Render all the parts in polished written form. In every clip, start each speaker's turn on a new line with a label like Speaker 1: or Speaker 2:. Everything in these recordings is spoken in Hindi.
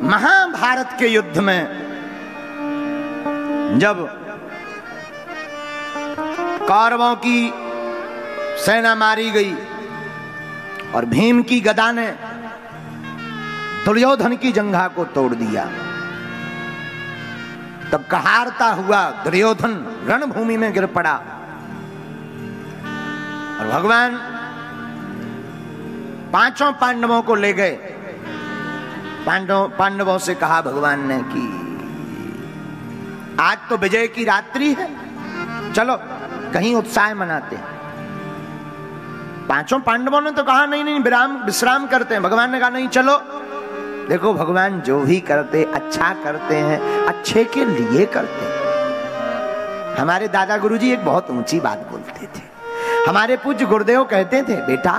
Speaker 1: महाभारत के युद्ध में जब कौरवों की सेना मारी गई और भीम की गदा ने दुर्योधन की जंघा को तोड़ दिया, तब कहारता हुआ दुर्योधन रणभूमि में गिर पड़ा और भगवान पांचों पांडवों को ले गए। पांडवों से कहा भगवान ने कि आज तो विजय की रात्रि है, चलो कहीं उत्साह मनाते हैं। पांचों पांडवों ने तो कहा नहीं नहीं विश्राम करते हैं। भगवान ने कहा नहीं चलो। देखो भगवान जो भी करते अच्छा करते हैं, अच्छे के लिए करते हैं। हमारे दादा गुरुजी एक बहुत ऊंची बात बोलते थे। हमारे पूज्य गुरुदेव कहते थे बेटा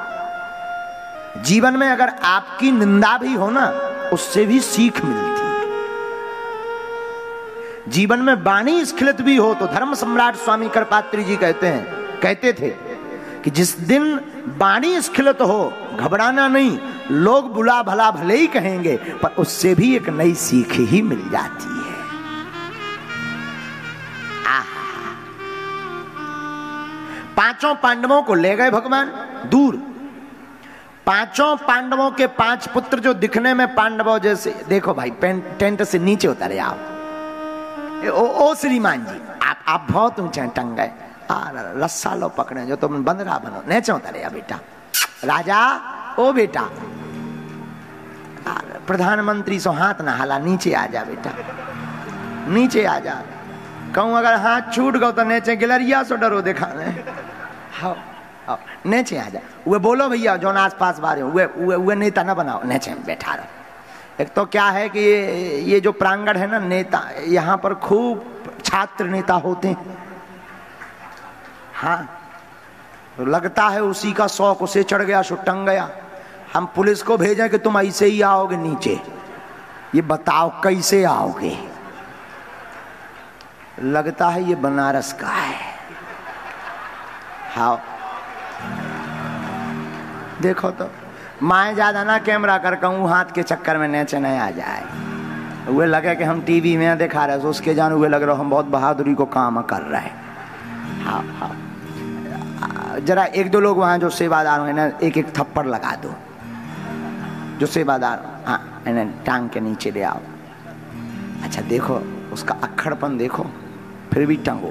Speaker 1: जीवन में अगर आपकी निंदा भी हो ना उससे भी सीख मिलती है। जीवन में वाणी स्खलित भी हो तो धर्म सम्राट स्वामी करपात्री जी कहते थे कि जिस दिन वाणी स्खलित हो घबराना नहीं, लोग बुला भला भले ही कहेंगे पर उससे भी एक नई सीख ही मिल जाती है। पांचों पांडवों को ले गए भगवान दूर। पांचों पांडवों के पांच पुत्र जो दिखने में पांडवों जैसे, देखो भाई टेंट से नीचे उतरे आप। ओ श्रीमान जी आप बहुत ऊंचे टंग गए, रस्सा लो पकड़े जो तुम बंदरा बनो, नीचे उतरे बेटा। राजा ओ बेटा, प्रधानमंत्री सो हाथ ना हाला, नीचे आ जा बेटा, नीचे आ जा। कहूं अगर हाथ छूट गो तो नीचे गिलरिया सो डरो दिखाने। हाँ नीचे आ जा। वे बोलो भैया जो आस पास बारे वे नेता ना बनाओ, नीचे बैठा रहो। एक तो क्या है कि ये जो प्रांगण है ना नेता, यहाँ पर खूब छात्र नेता होते हैं। हाँ तो लगता है उसी का शौक उसे चढ़ गया सो टंग गया। हम पुलिस को भेजें कि तुम ऐसे ही आओगे नीचे, ये बताओ कैसे आओगे। लगता है ये बनारस का है। हाँ देखो तो माए ज्यादा ना कैमरा कर कहूँ हाथ के चक्कर में नीचे नहीं आ जाए। वे लगे कि हम टीवी में दिखा रहे तो उसके जान हुए लग रहा हम बहुत बहादुरी को काम कर रहे हैं। हाँ हाँ जरा एक दो लोग वहाँ जो सेवादार हैं ना एक एक थप्पड़ लगा दो जो सेवादार, हाँ इन्हें टांग के नीचे ले आओ। अच्छा देखो उसका अक्खड़पन देखो, फिर भी टंगो।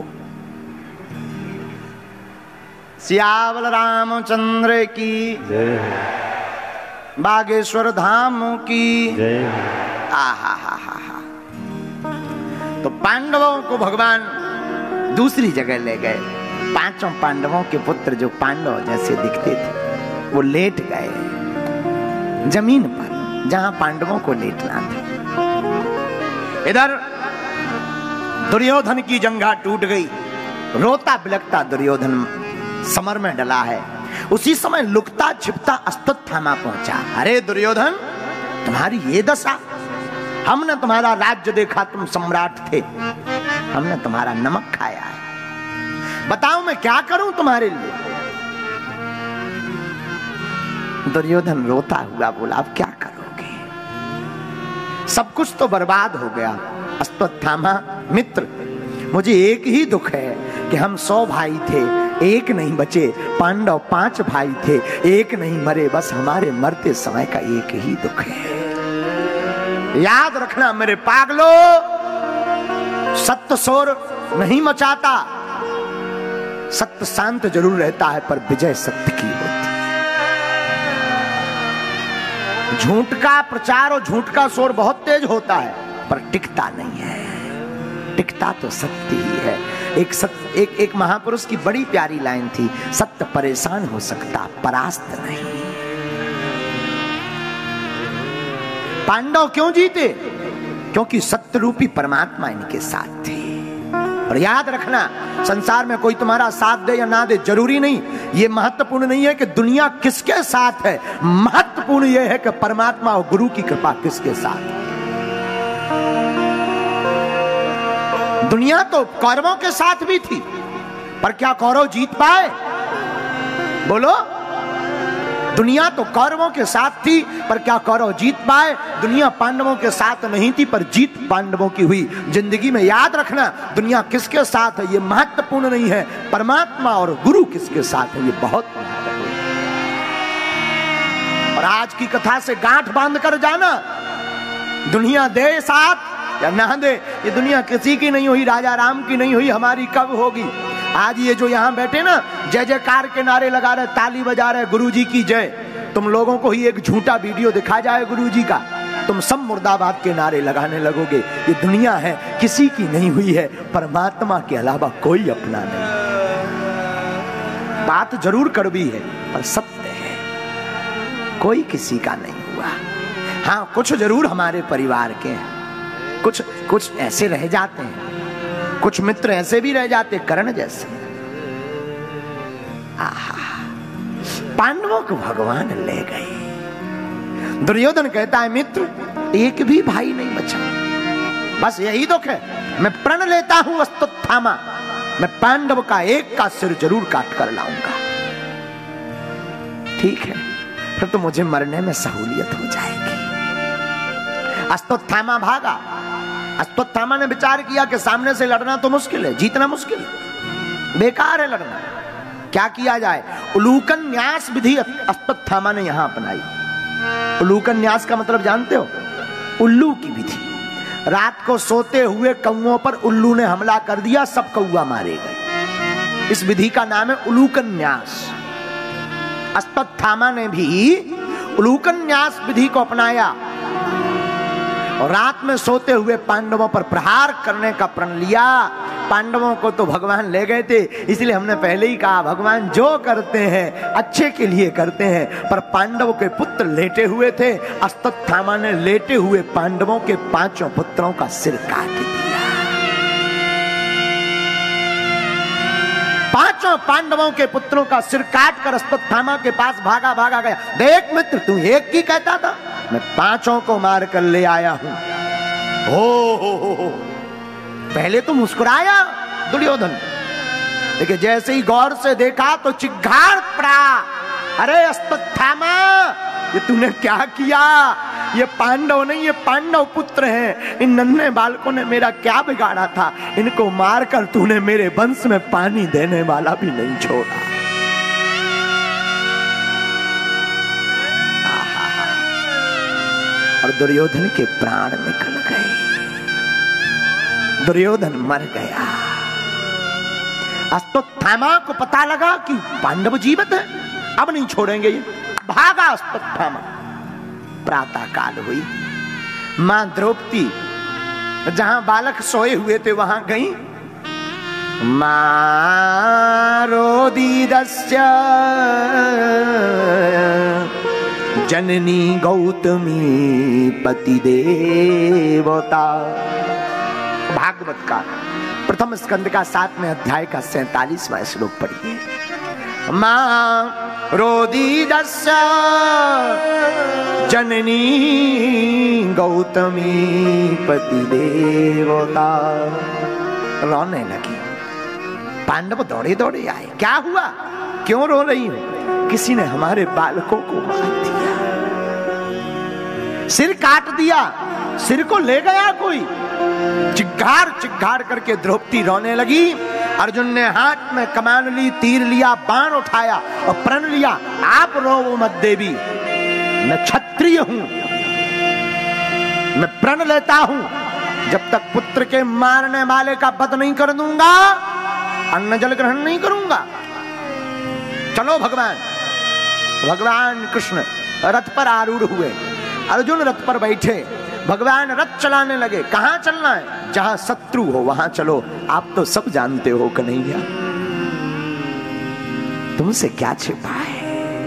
Speaker 1: सियावल रामचंद्र की जय, बागेश्वर धाम की जय। आहा। तो पांडवों को भगवान दूसरी जगह ले गए। पांचों पांडवों के पुत्र जो पांडव जैसे दिखते थे वो लेट गए जमीन पर जहां पांडवों को लेटना था। इधर दुर्योधन की जंघा टूट गई, रोता बिलखता दुर्योधन समर में डला है। उसी समय लुकता छिपता अश्वत्थामा पहुंचा। अरे दुर्योधन तुम्हारी ये दशा, हमने तुम्हारा राज्य देखा, तुम सम्राट थे, हमने तुम्हारा नमक खाया है, बताओ मैं क्या करूं तुम्हारे लिए। दुर्योधन रोता हुआ बोला अब क्या करोगे, सब कुछ तो बर्बाद हो गया। अश्वत्थामा मित्र मुझे एक ही दुख है कि हम 100 भाई थे, एक नहीं बचे। पांडव 5 भाई थे, एक नहीं मरे। बस हमारे मरते समय का एक ही दुख है। याद रखना मेरे पागलो, सत्य शोर नहीं मचाता, सत्य शांत जरूर रहता है पर विजय सत्य की होती है। झूठ का प्रचार और झूठ का शोर बहुत तेज होता है पर टिकता नहीं है, टिकता तो सत्य ही है। एक महापुरुष की बड़ी प्यारी लाइन थी, सत्य परेशान हो सकता परास्त नहीं। पांडव क्यों जीते? क्योंकि सत्य रूपी परमात्मा इनके साथ थे। और याद रखना संसार में कोई तुम्हारा साथ दे या ना दे जरूरी नहीं, ये महत्वपूर्ण नहीं है कि दुनिया किसके साथ है, महत्वपूर्ण यह है कि परमात्मा और गुरु की कृपा किसके साथ है। दुनिया तो कौरवों के साथ भी थी पर क्या कौरव जीत पाए? बोलो दुनिया तो कौरवों के साथ थी, पर क्या कौरव जीत पाए? दुनिया पांडवों के साथ नहीं थी, पर जीत पांडवों की हुई। जिंदगी में याद रखना, दुनिया किसके साथ है ये महत्वपूर्ण नहीं है, परमात्मा और गुरु किसके साथ है ये बहुत महत्वपूर्ण है। और आज की कथा से गांठ बांध कर जाना, दुनिया दे साथ या ना दे, ये दुनिया किसी की नहीं हुई, राजा राम की नहीं हुई, हमारी कब होगी? आज ये जो यहाँ बैठे ना, जय जयकार के नारे लगा रहे, ताली बजा रहे, गुरुजी की जय, तुम लोगों को ही एक झूठा वीडियो दिखा जाए गुरुजी का, तुम सब मुर्दाबाद के नारे लगाने लगोगे। ये दुनिया है किसी की नहीं हुई है, परमात्मा के अलावा कोई अपना नहीं। बात जरूर कड़वी है पर सत्य है, कोई किसी का नहीं हुआ। हाँ, कुछ जरूर हमारे परिवार के हैं, कुछ ऐसे रह जाते हैं, कुछ मित्र ऐसे भी रह जाते, कर्ण जैसे। आहा, पांडवों को भगवान ले गए। दुर्योधन कहता है मित्र, एक भी भाई नहीं बचा, बस यही दुख है। मैं प्रण लेता हूं अश्वत्थामा, मैं पांडव का एक का सिर जरूर काट कर लाऊंगा। ठीक है, फिर तो मुझे मरने में सहूलियत हो जाएगी। अश्वत्थामा भागा। अश्वत्थामा ने विचार किया कि सामने से लड़ना तो मुश्किल है, जीतना मुश्किल है, बेकार है लड़ना, क्या किया जाए? उलूकन न्यास विधि अश्वत्थामा ने यहां अपनाई। उलूकन न्यास का मतलब जानते हो? उल्लू की विधि। रात को सोते हुए कौओं पर उल्लू ने हमला कर दिया, सब कौआ मारे गए। इस विधि का नाम है उलूकन न्यास। अश्वत्थामा ने भी उलूकन न्यास विधि को अपनाया और रात में सोते हुए पांडवों पर प्रहार करने का प्रण लिया। पांडवों को तो भगवान ले गए थे, इसलिए हमने पहले ही कहा भगवान जो करते हैं अच्छे के लिए करते हैं। पर पांडवों के पुत्र लेटे हुए थे, अश्वत्थामा ने लेटे हुए पांडवों के 5 पुत्रों का सिर काट दिया। 5 पांडवों के पुत्रों का सिर काट कर अश्वत्थामा के पास भागा गया। देख मित्र, तू एक की कहता था, मैं 5 को मार कर ले आया हूं। हो। पहले तो मुस्कुराया दुर्योधन, लेकिन जैसे ही गौर से देखा तो चिघाड़ पड़ा। अरे अश्वत्थामा, ये तूने क्या किया? ये पांडव नहीं, ये पांडव पुत्र हैं। इन नन्हे बालकों ने मेरा क्या बिगाड़ा था? इनको मारकर तूने मेरे वंश में पानी देने वाला भी नहीं छोड़ा। और दुर्योधन के प्राण निकल गए, दुर्योधन मर गया। अश्वत्थामा को पता लगा कि पांडव जीवित है, अब नहीं छोड़ेंगे ये। भागा अश्वत्थामा। प्रातः काल हुई, मां द्रौपदी जहां बालक सोए हुए थे वहां गई। मारोदीदस्य जननी गौतमी पति देवता। भागवत का प्रथम स्कंद का 7वें अध्याय का 47वां श्लोक पढ़िए। मां रोदीदस्य जननी गौतमी पति देवता। रोने लगी। पांडव दौड़े दौड़े आए। क्या हुआ? क्यों रो रही हो? किसी ने हमारे बालकों को मार दिया, सिर काट दिया, सिर को ले गया कोई। चिघाड़ करके द्रौपदी रोने लगी। अर्जुन ने हाथ में कमान ली, तीर लिया, बाण उठाया और प्रण लिया, आप रो मत देवी, मैं क्षत्रिय हूं, मैं प्रण लेता हूं, जब तक पुत्र के मारने वाले का वध नहीं कर दूंगा, अन्न जल ग्रहण नहीं करूंगा। चलो भगवान कृष्ण रथ पर आरूढ़ हुए, अर्जुन रथ पर बैठे, भगवान रथ चलाने लगे। कहां चलना है? जहां शत्रु हो वहां चलो। आप तो सब जानते हो कन्हैया, तुमसे क्या छिपा है?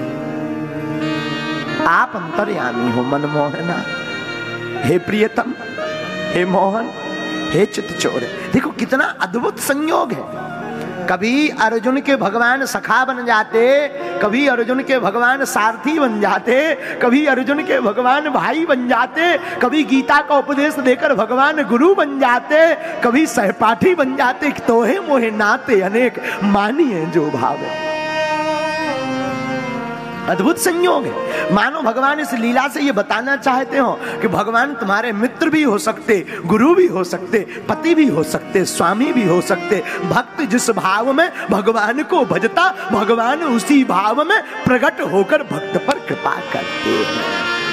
Speaker 1: आप अंतर्यामी हो मनमोहना। हे प्रियतम, हे मोहन, हे चित्तचोर। देखो कितना अद्भुत संयोग है। कभी अर्जुन के भगवान सखा बन जाते, कभी अर्जुन के भगवान सारथी बन जाते, कभी अर्जुन के भगवान भाई बन जाते, कभी गीता का उपदेश देकर भगवान गुरु बन जाते, कभी सहपाठी बन जाते। तोहे मोहे नाते अनेक, मानिए जो भावे। अद्भुत संयोग है। मानो भगवान इस लीला से ये बताना चाहते हो कि भगवान तुम्हारे मित्र भी हो सकते, गुरु भी हो सकते, पति भी हो सकते, स्वामी भी हो सकते। भक्त जिस भाव में भगवान को भजता, भगवान उसी भाव में प्रकट होकर भक्त पर कृपा करते हैं।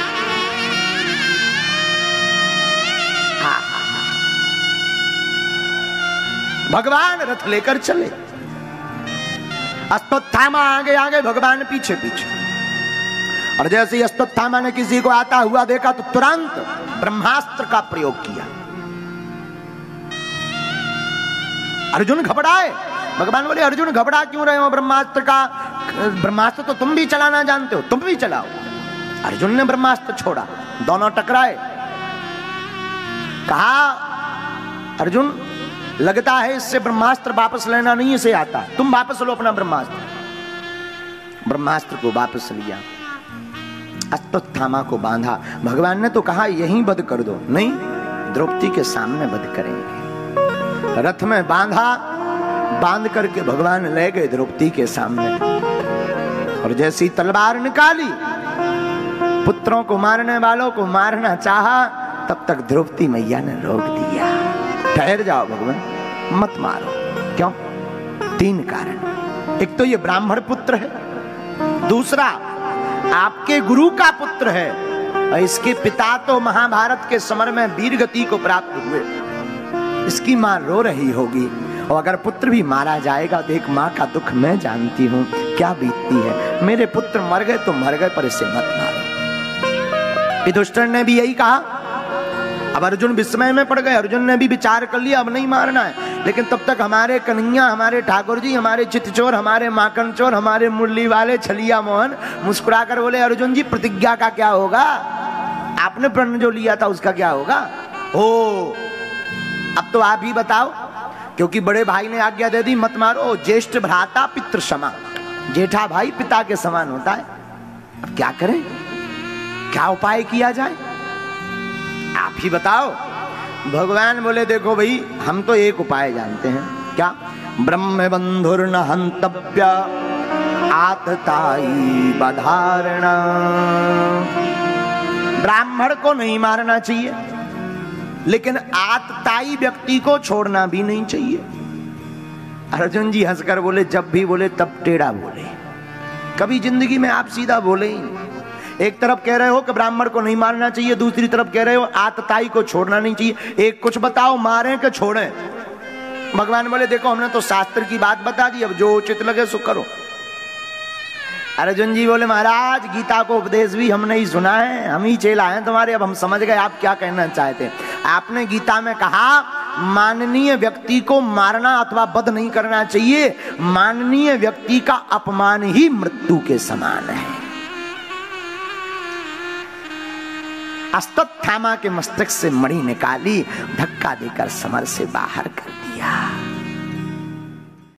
Speaker 1: भगवान रथ लेकर चले, अश्वत्थामा आगे आगे, भगवान पीछे पीछे। और जैसे ही अश्वत्थामा ने किसी को आता हुआ देखा तो तुरंत ब्रह्मास्त्र का प्रयोग किया। अर्जुन घबराए। भगवान बोले अर्जुन घबरा क्यों रहे हो? ब्रह्मास्त्र का, ब्रह्मास्त्र तो तुम भी चलाना जानते हो, तुम भी चलाओ। अर्जुन ने ब्रह्मास्त्र छोड़ा, दोनों टकराए। कहा अर्जुन लगता है इससे ब्रह्मास्त्र वापस लेना नहीं इसे आता, तुम वापस लो अपना ब्रह्मास्त्र। ब्रह्मास्त्र को वापस लिया, अश्वत्थामा को बांधा। भगवान ने तो कहा यहीं वध कर दो, नहीं द्रौपदी के सामने वध करेंगे। रथ में बांधा, बांध करके भगवान ले गए द्रौपदी के सामने। और जैसी तलवार निकाली, पुत्रों को मारने वालों को मारना चाहा, तब तक द्रौपदी मैया ने रोक दिया। ठहर जाओ भगवान, मत मारो। क्यों? 3 कारण। एक तो ये ब्राह्मण पुत्र है, दूसरा आपके गुरु का पुत्र है, और इसके पिता तो महाभारत के समर में वीर गति को प्राप्त हुए। इसकी मां रो रही होगी, और अगर पुत्र भी मारा जाएगा तो एक मां का दुख मैं जानती हूं क्या बीतती है। मेरे पुत्र मर गए तो मर गए, पर इसे मत मारो। युधिष्ठिर ने भी यही कहा। अब अर्जुन विस्मय में पड़ गए। अर्जुन ने भी विचार कर लिया अब नहीं मारना है, लेकिन तब तक हमारे कन्हैया, हमारे ठाकुर जी, हमारे चितचोर, हमारे माखन चोर, हमारे मुरली वाले छलिया मोहन मुस्कुराकर बोले अर्जुन जी प्रतिज्ञा का क्या होगा? आपने प्रण जो लिया था उसका क्या होगा? ओ अब तो आप ही बताओ, क्योंकि बड़े भाई ने आज्ञा दे दी मत मारो। ज्येष्ठ भ्राता पितृ समा, जेठा भाई पिता के समान होता है। अब क्या करें, क्या उपाय किया जाए, आप ही बताओ। भगवान बोले देखो भाई, हम तो एक उपाय जानते हैं। क्या? ब्रह्म बंधुर्न हंतव्य आतताई बधारणा। ब्राह्मण को नहीं मारना चाहिए, लेकिन आतताई व्यक्ति को छोड़ना भी नहीं चाहिए। अर्जुन जी हंसकर बोले जब भी बोले तब टेढ़ा बोले, कभी जिंदगी में आप सीधा बोले ही। एक तरफ कह रहे हो कि ब्राह्मण को नहीं मारना चाहिए, दूसरी तरफ कह रहे हो आतताई को छोड़ना नहीं चाहिए। एक कुछ बताओ, मारें कि छोड़ें? भगवान बोले देखो हमने तो शास्त्र की बात बता दी, अब जो उचित लगे सो करो। अर्जुन जी बोले महाराज गीता को उपदेश भी हमने ही सुना है, हम ही चेला हैं तुम्हारे, अब हम समझ गए आप क्या कहना चाहते हैं। आपने गीता में कहा माननीय व्यक्ति को मारना अथवा वध नहीं करना चाहिए, माननीय व्यक्ति का अपमान ही मृत्यु के समान है। अश्वत्थामा के मस्तक से मणि निकाली, धक्का देकर समर से बाहर कर दिया।